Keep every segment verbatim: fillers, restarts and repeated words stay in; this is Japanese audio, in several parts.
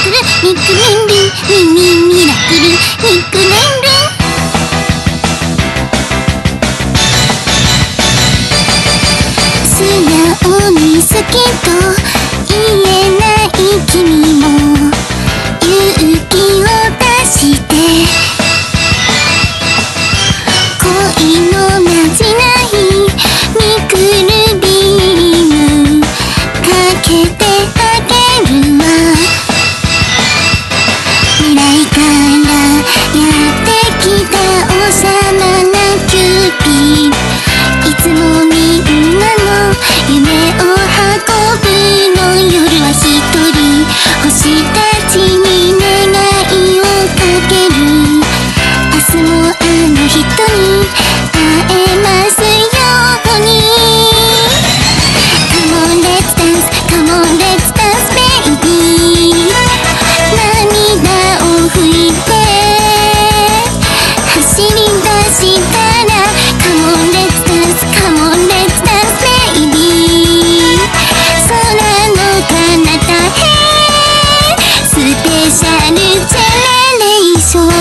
クルミクルンルンミミミラクルミクルンルン。素直に好きと言えない君も勇気を出して恋のなじないミクルビームかけてあげるわ。未来からやってきた幼なキューピー、いつもみんなの夢を運ぶの。夜は一人星たちに願いをかける。明日もあの人に会えますように。 Come on let's dance Come on let's dance baby。 涙を拭いて走り出したら Come on let's dance Come on let's dance baby。 空の彼方へスペシャルジェネレーション。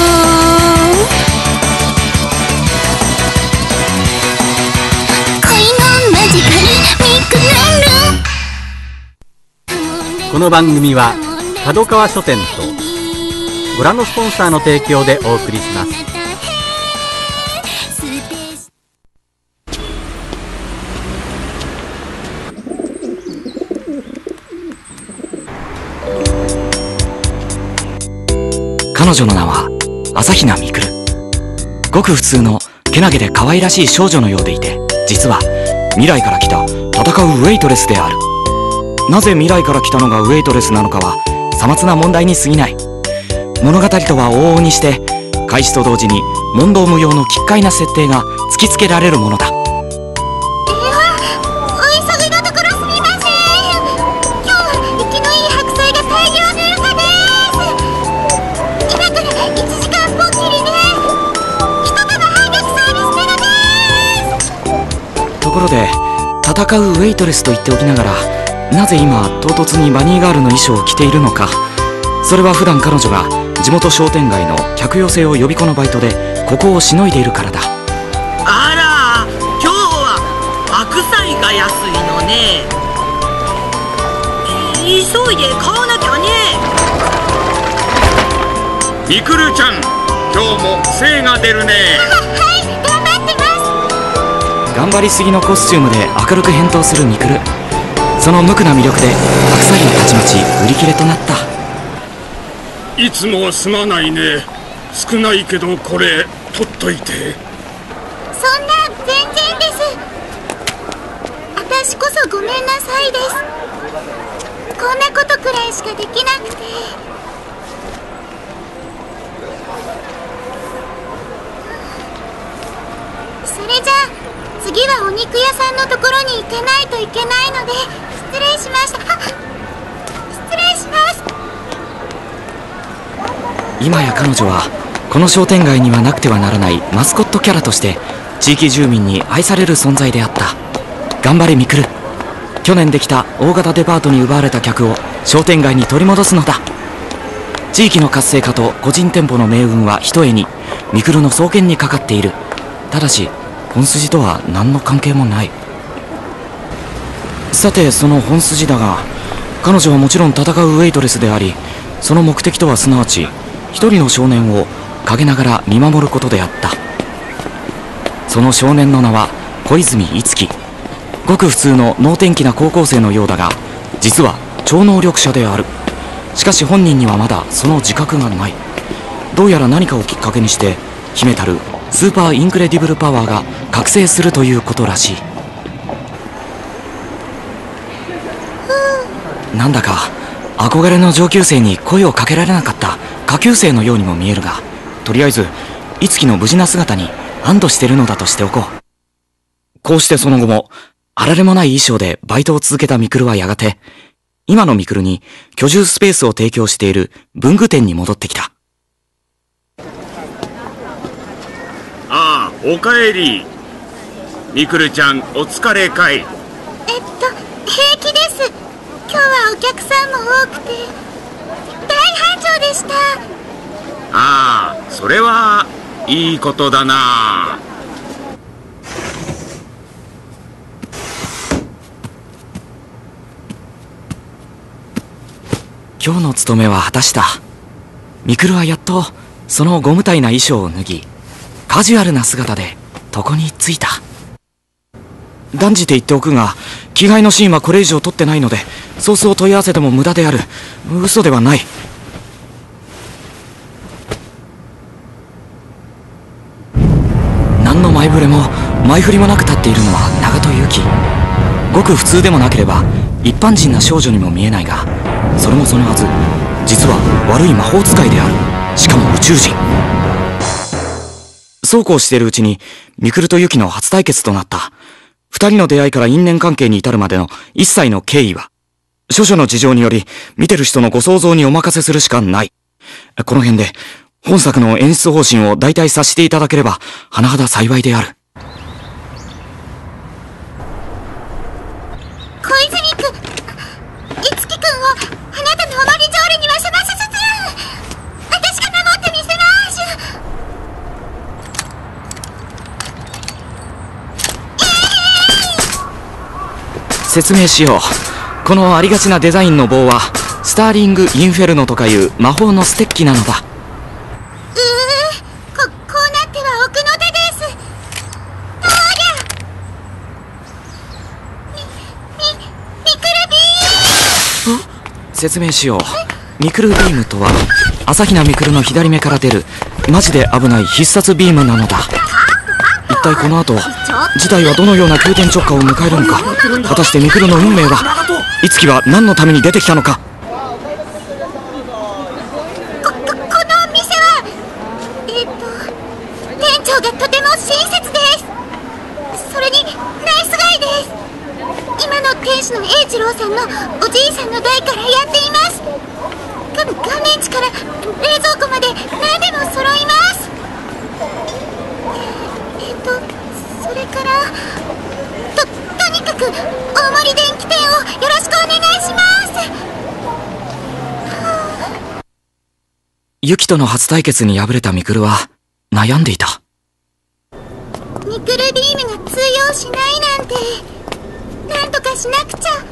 この番組は角川書店とご覧のスポンサーの提供でお送りします。 彼女の名は朝比奈みくる。ごく普通のけなげで可愛らしい少女のようでいて、実は未来から来た戦うウェイトレスである。なぜ未来から来たのがウェイトレスなのかはさまつな問題に過ぎない。物語とは往々にして開始と同時に問答無用の奇怪な設定が突きつけられるものだ。 えー、お急ぎのところすみません。今日は生きのいい白菜が大量入荷です。今からいちじかんぽっきりで一束半額サービスなのです。 ところで戦うウェイトレスと言っておきながら、なぜ今唐突にバニーガールの衣装を着ているのか。それは普段彼女が地元商店街の客寄せを予備校のバイトでここをしのいでいるからだ。 あら、今日は白菜が安いのね。急いで買わなきゃね。 みくるちゃん、今日も精が出るね。 はい、頑張ってます。 頑張りすぎのコスチュームで明るく返答するみくる。その無垢な魅力で白菜はたちまち売り切れとなった。 いつもすまないね。少ないけどこれ取っといて。 そんな全然です。私こそごめんなさいです。こんなことくらいしかできなくて。それじゃあ次はお肉屋さんのところに行かないといけないので失礼しました。失礼します。 今や彼女はこの商店街にはなくてはならないマスコットキャラとして地域住民に愛される存在であった。頑張れみくる。去年できた大型デパートに奪われた客を商店街に取り戻すのだ。地域の活性化と個人店舗の命運はひとえにみくるの双肩にかかっている。ただし本筋とは何の関係もない。さてその本筋だが、彼女はもちろん戦うウェイトレスであり、その目的とはすなわち一人の少年を陰ながら見守ることであった。その少年の名は小泉逸樹。ごく普通の能天気な高校生のようだが、実は超能力者である。しかし本人にはまだその自覚がない。どうやら何かをきっかけにして秘めたるスーパーインクレディブルパワーが覚醒するということらしい。なんだか憧れの上級生に声をかけられなかった下級生のようにも見えるが、とりあえず逸樹の無事な姿に安堵してるのだとしておこう。こうしてその後もあられもない衣装でバイトを続けたみくるはやがて今のみくるに居住スペースを提供している文具店に戻ってきた。 ああ、おかえり。みくるちゃん、お疲れかい。 えっと平気です。今日はお客さんも多くて大長でした。 ああ、それはいいことだな。 今日の務めは果たした。ミクルはやっとそのご無体な衣装を脱ぎ、カジュアルな姿で床に着いた。断じて言っておくが、着替えのシーンはこれ以上撮ってないので、ソースを問い合わせても無駄である。嘘ではない。何の前触れも前振りもなく立っているのは長門由紀。ごく普通でもなければ一般人な少女にも見えないが、それもそのはず、実は悪い魔法使いである。しかも宇宙人。そうこうしているうちにミクルとユキの初対決となった。二人の出会いから因縁関係に至るまでの一切の経緯は、諸々の事情により見てる人のご想像にお任せするしかない。この辺で本作の演出方針を大体察していただければ甚だ幸いである。 小泉くん、いつきくんをあなたのおまり条理にはしませずつ、私が守ってみせます。 説明しよう。このありがちなデザインの棒はスターリング・インフェルノとかいう魔法のステッキなのだ。 うー、こ、こうなっては奥の手です。ありゃ、み、み、ミクルビーム。 説明しよう。ミクルビームとは朝比奈ミクルの左目から出るマジで危ない必殺ビームなのだ。一体この後事態はどのような急転直下を迎えるのか。果たしてミクルの運命は、いつきは何のために出てきたのか。 こ、こ、この店は、えっと、店長がとても親切です。それにナイスガイです。今の店主の栄一郎さんのおじいさんの代からやっています。が画面地から冷蔵庫まで何でも揃います。えっとそれからととにかく大森電気店をよろしくお願いします。 ユキとの初対決に敗れたミクルは悩んでいた。 ミクルビームが通用しないなんて、なんとかしなくちゃ。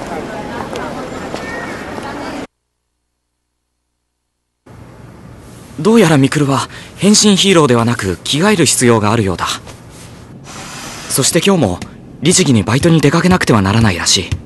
どうやらミクルは変身ヒーローではなく着替える必要があるようだ。そして今日も律儀にバイトに出かけなくてはならないらしい。